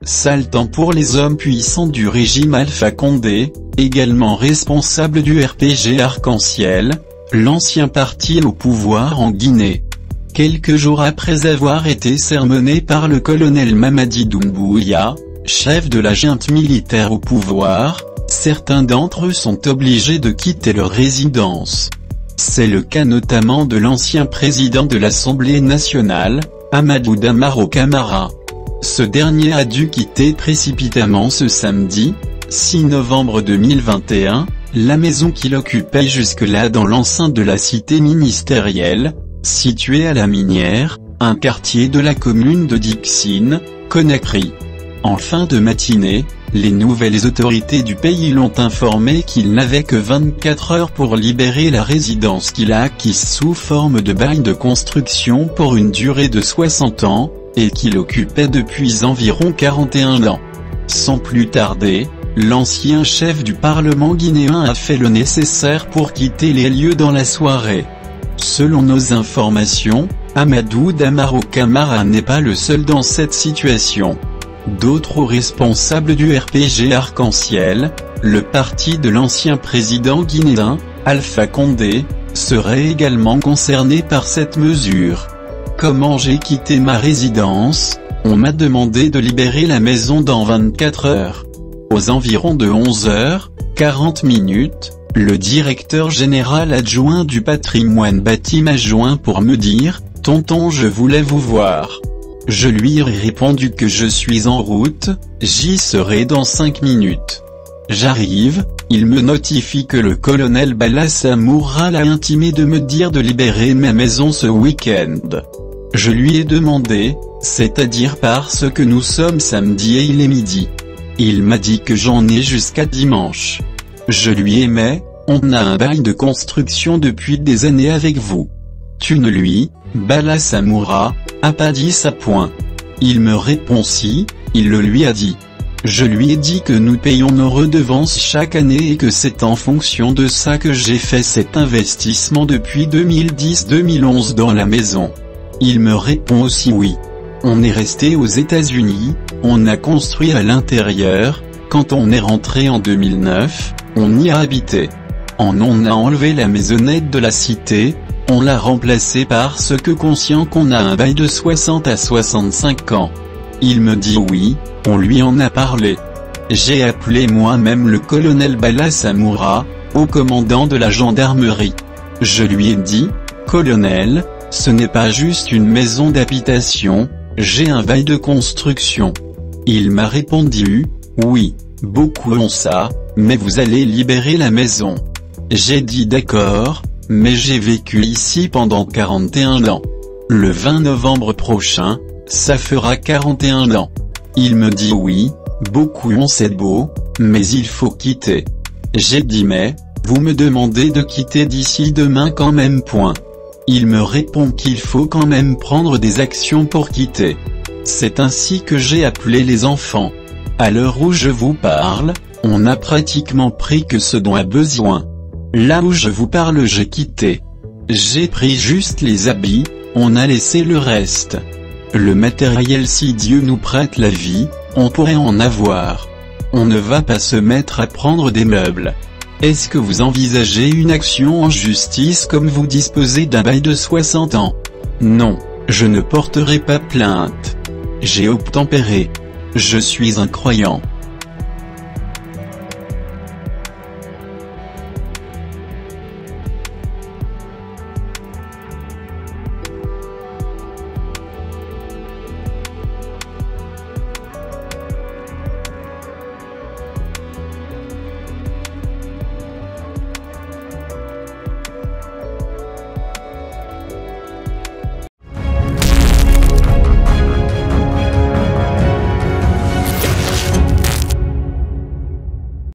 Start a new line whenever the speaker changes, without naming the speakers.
Sale temps pour les hommes puissants du régime Alpha Condé, également responsable du RPG Arc-en-Ciel, l'ancien parti au pouvoir en Guinée. Quelques jours après avoir été sermonné par le colonel Mamadi Doumbouya, chef de la junte militaire au pouvoir, certains d'entre eux sont obligés de quitter leur résidence. C'est le cas notamment de l'ancien président de l'Assemblée nationale, Amadou Damaro Camara. Ce dernier a dû quitter précipitamment ce samedi, 6 novembre 2021, la maison qu'il occupait jusque-là dans l'enceinte de la cité ministérielle, située à La Minière, un quartier de la commune de Dixine, Conakry. En fin de matinée, les nouvelles autorités du pays l'ont informé qu'il n'avait que 24 heures pour libérer la résidence qu'il a acquise sous forme de bail de construction pour une durée de 60 ans, et qu'il occupait depuis environ 41 ans. Sans plus tarder, l'ancien chef du Parlement guinéen a fait le nécessaire pour quitter les lieux dans la soirée. Selon nos informations, Amadou Damaro Camara n'est pas le seul dans cette situation. D'autres responsables du RPG Arc-en-Ciel, le parti de l'ancien président guinéen, Alpha Condé, seraient également concernés par cette mesure. Comment j'ai quitté ma résidence? On m'a demandé de libérer la maison dans 24 heures. Aux environs de 11h40, le directeur général adjoint du patrimoine bâti m'a joint pour me dire « Tonton, je voulais vous voir ». Je lui ai répondu que je suis en route, j'y serai dans 5 minutes. J'arrive, il me notifie que le colonel Balassa Moura l'a intimé de me dire de libérer ma maison ce week-end. Je lui ai demandé, c'est-à-dire parce que nous sommes samedi et il est midi. Il m'a dit que j'en ai jusqu'à dimanche. Je lui ai dit mais, on a un bail de construction depuis des années avec vous. Tu ne lui, Balassa Moura, a pas dit ça point. Il me répond si, il le lui a dit. Je lui ai dit que nous payons nos redevances chaque année et que c'est en fonction de ça que j'ai fait cet investissement depuis 2010-2011 dans la maison. Il me répond aussi oui. On est resté aux États-Unis, on a construit à l'intérieur, quand on est rentré en 2009, on y a habité. On a enlevé la maisonnette de la cité, on l'a remplacée parce que conscient qu'on a un bail de 60 à 65 ans. Il me dit oui, on lui en a parlé. J'ai appelé moi-même le colonel Balassa Moura, haut commandant de la gendarmerie. Je lui ai dit, colonel, ce n'est pas juste une maison d'habitation, j'ai un bail de construction. Il m'a répondu, oui, beaucoup ont ça, mais vous allez libérer la maison. J'ai dit d'accord, mais j'ai vécu ici pendant 41 ans. Le 20 novembre prochain, ça fera 41 ans. Il me dit oui, beaucoup ont c'est beau, mais il faut quitter. J'ai dit mais, vous me demandez de quitter d'ici demain quand même point. Il me répond qu'il faut quand même prendre des actions pour quitter. C'est ainsi que j'ai appelé les enfants. À l'heure où je vous parle, on a pratiquement pris que ce dont a besoin. Là où je vous parle j'ai quitté. J'ai pris juste les habits, on a laissé le reste. Le matériel si Dieu nous prête la vie, on pourrait en avoir. On ne va pas se mettre à prendre des meubles. Est-ce que vous envisagez une action en justice comme vous disposez d'un bail de 60 ans? Non, je ne porterai pas plainte. J'ai obtempéré. Je suis un croyant.